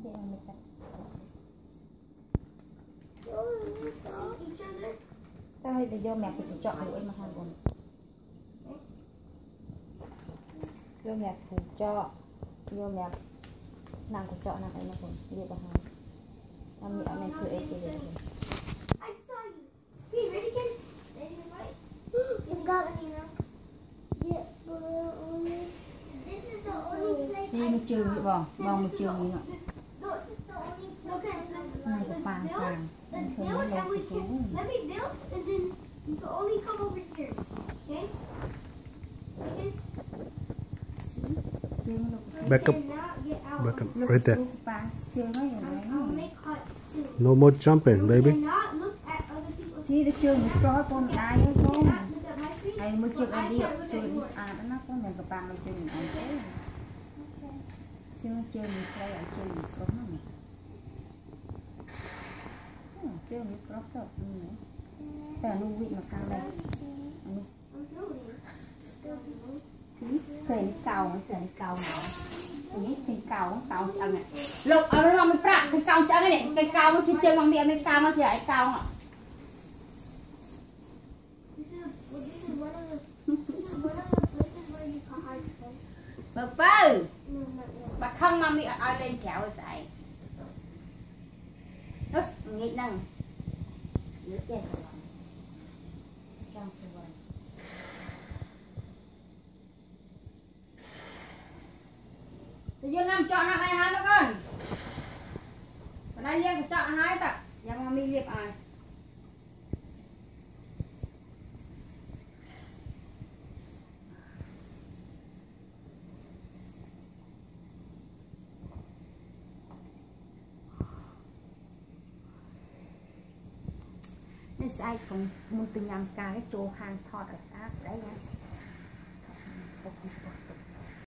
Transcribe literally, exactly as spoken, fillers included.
tao hay để vô mẹ thì chọn lưỡi mà hai con vô mẹ thì chọn vô mẹ nàng thì chọn nàng ấy mà còn liệt vào hai làm mẹ này cứ ấy thì đi một trường đi bỏ vòng một trường đi ạ này của phàng phàng Build and we can let me build and then you can only come over here. Okay? Okay? Back up. Back up. Right there. I'll make huts too. No more jumping, baby. And not look at other people's. Chị được trường một trói con ai ấy không? Look at my screen. Ai mới trường I đi can't look trường at đi yours. à nó có mình gặp bạn mình trường ăn thế. Trường trường mình sẽ ở trường có nó này. Trường mình có sợ gì nữa.แต่ลูกวิ่งมาทางใดอันนี้ใส่เก่าใส่เก่าเนาะอันนี้เป็นเก่าเก่าจังเนี่ยลูกเอาไปลองไปปะเป็นเก่าจังเนี่ยเป็นเก่ามันจะเจอบางเดียวเป็นเก่ามันจะไอ้เก่าอ่ะ This is well, this is one of the this is one of the places where you can hide. Okay? เปิดเปิด No, not yet. บัดข้างมามีเอาเล่นแถวใส่แล้วงี้นั่งเยอะแยะเลยdương làm chọn là hai hai đó con còn đây dương chọn hai tậpยังมามีเรียบอ่ะนี่ใส่ของมึงเป็นยำกาให้โจหางทอดอะไรได้ยัง